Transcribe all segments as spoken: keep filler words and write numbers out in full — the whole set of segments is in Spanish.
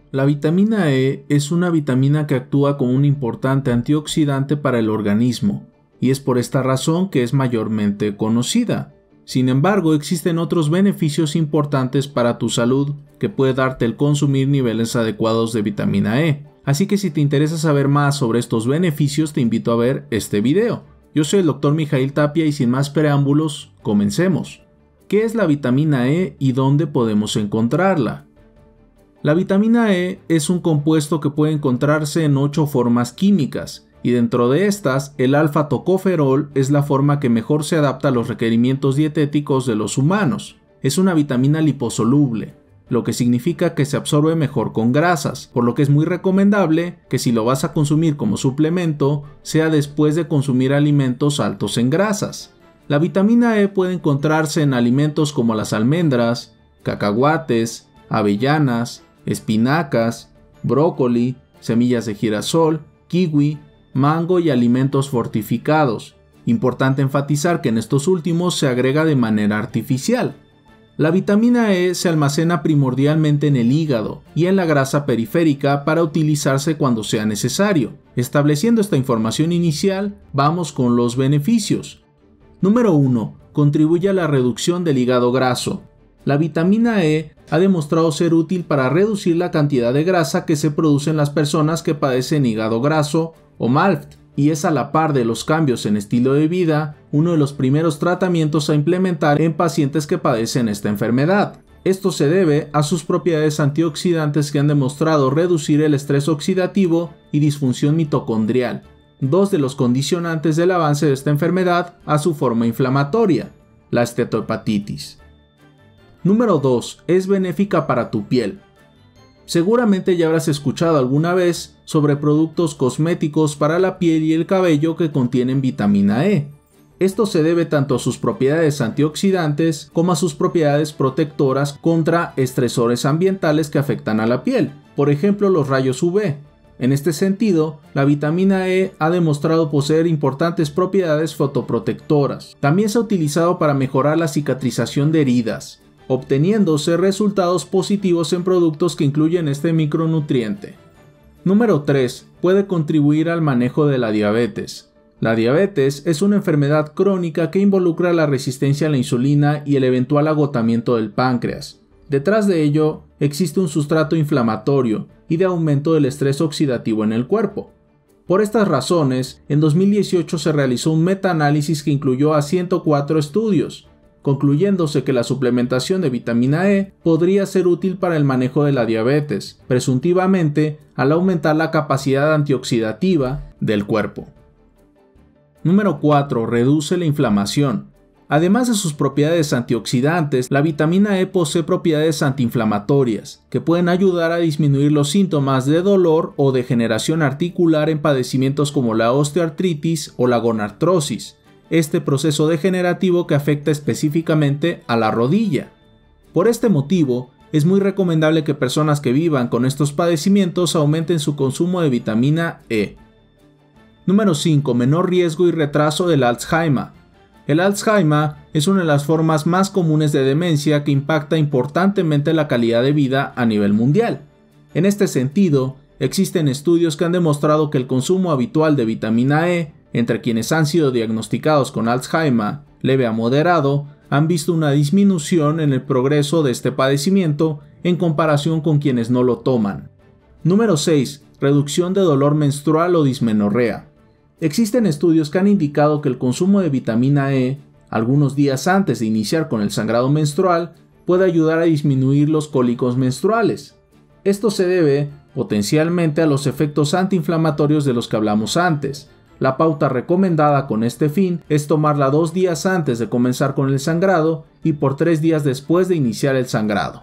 La vitamina E es una vitamina que actúa como un importante antioxidante para el organismo, y es por esta razón que es mayormente conocida. Sin embargo, existen otros beneficios importantes para tu salud que puede darte el consumir niveles adecuados de vitamina E. Así que si te interesa saber más sobre estos beneficios, te invito a ver este video. Yo soy el doctor Mijail Tapia y sin más preámbulos, comencemos. ¿Qué es la vitamina E y dónde podemos encontrarla? La vitamina E es un compuesto que puede encontrarse en ocho formas químicas, y dentro de estas, el alfa-tocoferol es la forma que mejor se adapta a los requerimientos dietéticos de los humanos. Es una vitamina liposoluble, lo que significa que se absorbe mejor con grasas, por lo que es muy recomendable que si lo vas a consumir como suplemento, sea después de consumir alimentos altos en grasas. La vitamina E puede encontrarse en alimentos como las almendras, cacahuates, avellanas, espinacas, brócoli, semillas de girasol, kiwi, mango y alimentos fortificados. Importante enfatizar que en estos últimos se agrega de manera artificial. La vitamina E se almacena primordialmente en el hígado y en la grasa periférica para utilizarse cuando sea necesario. Estableciendo esta información inicial, vamos con los beneficios. Número uno. Contribuye a la reducción del hígado graso. La vitamina E ha demostrado ser útil para reducir la cantidad de grasa que se produce en las personas que padecen hígado graso o M A L T, y es a la par de los cambios en estilo de vida uno de los primeros tratamientos a implementar en pacientes que padecen esta enfermedad. Esto se debe a sus propiedades antioxidantes que han demostrado reducir el estrés oxidativo y disfunción mitocondrial, dos de los condicionantes del avance de esta enfermedad a su forma inflamatoria, la esteatohepatitis. Número dos. Es benéfica para tu piel. Seguramente ya habrás escuchado alguna vez sobre productos cosméticos para la piel y el cabello que contienen vitamina E. Esto se debe tanto a sus propiedades antioxidantes como a sus propiedades protectoras contra estresores ambientales que afectan a la piel, por ejemplo los rayos U V. En este sentido, la vitamina E ha demostrado poseer importantes propiedades fotoprotectoras. También se ha utilizado para mejorar la cicatrización de heridas, obteniéndose resultados positivos en productos que incluyen este micronutriente. Número tres. Puede contribuir al manejo de la diabetes. La diabetes es una enfermedad crónica que involucra la resistencia a la insulina y el eventual agotamiento del páncreas. Detrás de ello, existe un sustrato inflamatorio y de aumento del estrés oxidativo en el cuerpo. Por estas razones, en dos mil dieciocho se realizó un metaanálisis que incluyó a ciento cuatro estudios, concluyéndose que la suplementación de vitamina E podría ser útil para el manejo de la diabetes, presuntivamente al aumentar la capacidad antioxidativa del cuerpo. Número cuatro. Reduce la inflamación. Además de sus propiedades antioxidantes, la vitamina E posee propiedades antiinflamatorias, que pueden ayudar a disminuir los síntomas de dolor o degeneración articular en padecimientos como la osteoartritis o la gonartrosis, este proceso degenerativo que afecta específicamente a la rodilla. Por este motivo, es muy recomendable que personas que vivan con estos padecimientos aumenten su consumo de vitamina E. Número cinco. Menor riesgo y retraso del Alzheimer. El Alzheimer es una de las formas más comunes de demencia que impacta importantemente la calidad de vida a nivel mundial. En este sentido, existen estudios que han demostrado que el consumo habitual de vitamina E entre quienes han sido diagnosticados con Alzheimer leve a moderado han visto una disminución en el progreso de este padecimiento en comparación con quienes no lo toman. Número seis. Reducción de dolor menstrual o dismenorrea. Existen estudios que han indicado que el consumo de vitamina E, algunos días antes de iniciar con el sangrado menstrual, puede ayudar a disminuir los cólicos menstruales. Esto se debe, potencialmente, a los efectos antiinflamatorios de los que hablamos antes. La pauta recomendada con este fin es tomarla dos días antes de comenzar con el sangrado y por tres días después de iniciar el sangrado.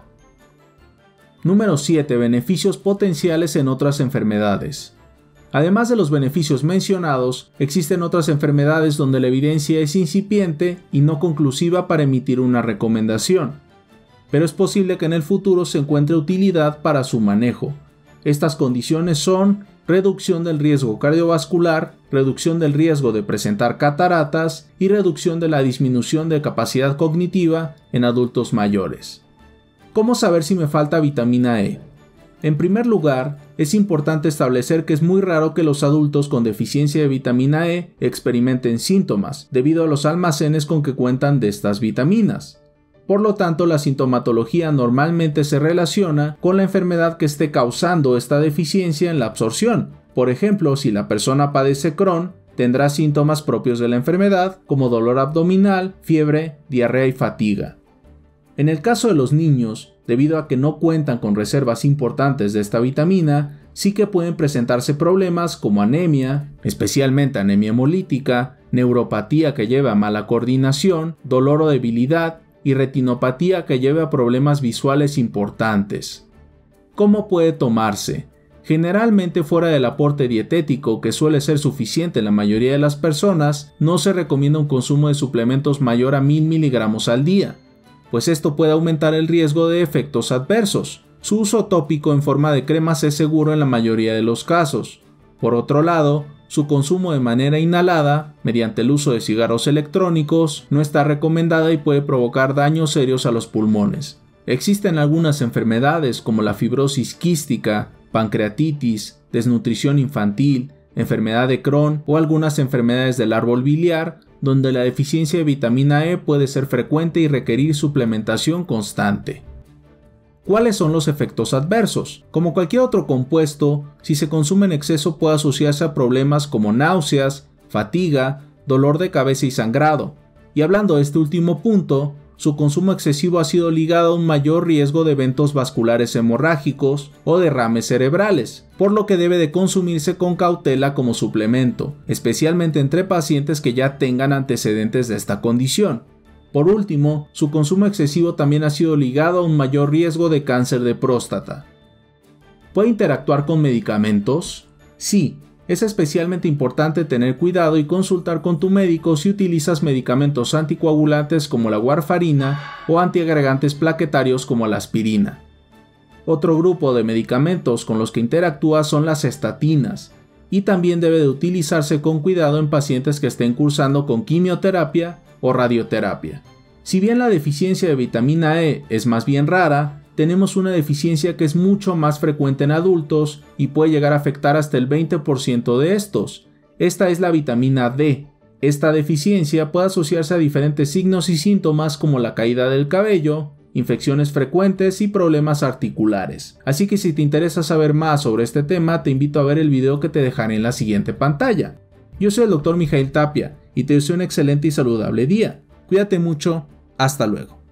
Número siete. Beneficios potenciales en otras enfermedades. Además de los beneficios mencionados, existen otras enfermedades donde la evidencia es incipiente y no conclusiva para emitir una recomendación, pero es posible que en el futuro se encuentre utilidad para su manejo. Estas condiciones son reducción del riesgo cardiovascular, reducción del riesgo de presentar cataratas y reducción de la disminución de capacidad cognitiva en adultos mayores. ¿Cómo saber si me falta vitamina E? En primer lugar, es importante establecer que es muy raro que los adultos con deficiencia de vitamina E experimenten síntomas, debido a los almacenes con que cuentan de estas vitaminas. Por lo tanto, la sintomatología normalmente se relaciona con la enfermedad que esté causando esta deficiencia en la absorción. Por ejemplo, si la persona padece Crohn, tendrá síntomas propios de la enfermedad, como dolor abdominal, fiebre, diarrea y fatiga. En el caso de los niños, debido a que no cuentan con reservas importantes de esta vitamina, sí que pueden presentarse problemas como anemia, especialmente anemia hemolítica, neuropatía que lleva a mala coordinación, dolor o debilidad y retinopatía que lleva a problemas visuales importantes. ¿Cómo puede tomarse? Generalmente fuera del aporte dietético, que suele ser suficiente en la mayoría de las personas, no se recomienda un consumo de suplementos mayor a mil miligramos al día, pues esto puede aumentar el riesgo de efectos adversos. Su uso tópico en forma de cremas es seguro en la mayoría de los casos. Por otro lado, su consumo de manera inhalada, mediante el uso de cigarros electrónicos, no está recomendada y puede provocar daños serios a los pulmones. Existen algunas enfermedades como la fibrosis quística, pancreatitis, desnutrición infantil, enfermedad de Crohn o algunas enfermedades del árbol biliar, donde la deficiencia de vitamina E puede ser frecuente y requerir suplementación constante. ¿Cuáles son los efectos adversos? Como cualquier otro compuesto, si se consume en exceso puede asociarse a problemas como náuseas, fatiga, dolor de cabeza y sangrado. Y hablando de este último punto, su consumo excesivo ha sido ligado a un mayor riesgo de eventos vasculares hemorrágicos o derrames cerebrales, por lo que debe de consumirse con cautela como suplemento, especialmente entre pacientes que ya tengan antecedentes de esta condición. Por último, su consumo excesivo también ha sido ligado a un mayor riesgo de cáncer de próstata. ¿Puede interactuar con medicamentos? Sí. Es especialmente importante tener cuidado y consultar con tu médico si utilizas medicamentos anticoagulantes como la warfarina o antiagregantes plaquetarios como la aspirina. Otro grupo de medicamentos con los que interactúa son las estatinas, y también debe de utilizarse con cuidado en pacientes que estén cursando con quimioterapia o radioterapia. Si bien la deficiencia de vitamina E es más bien rara, tenemos una deficiencia que es mucho más frecuente en adultos y puede llegar a afectar hasta el veinte por ciento de estos. Esta es la vitamina D. Esta deficiencia puede asociarse a diferentes signos y síntomas como la caída del cabello, infecciones frecuentes y problemas articulares. Así que si te interesa saber más sobre este tema, te invito a ver el video que te dejaré en la siguiente pantalla. Yo soy el doctor Mijail Tapia y te deseo un excelente y saludable día. Cuídate mucho, hasta luego.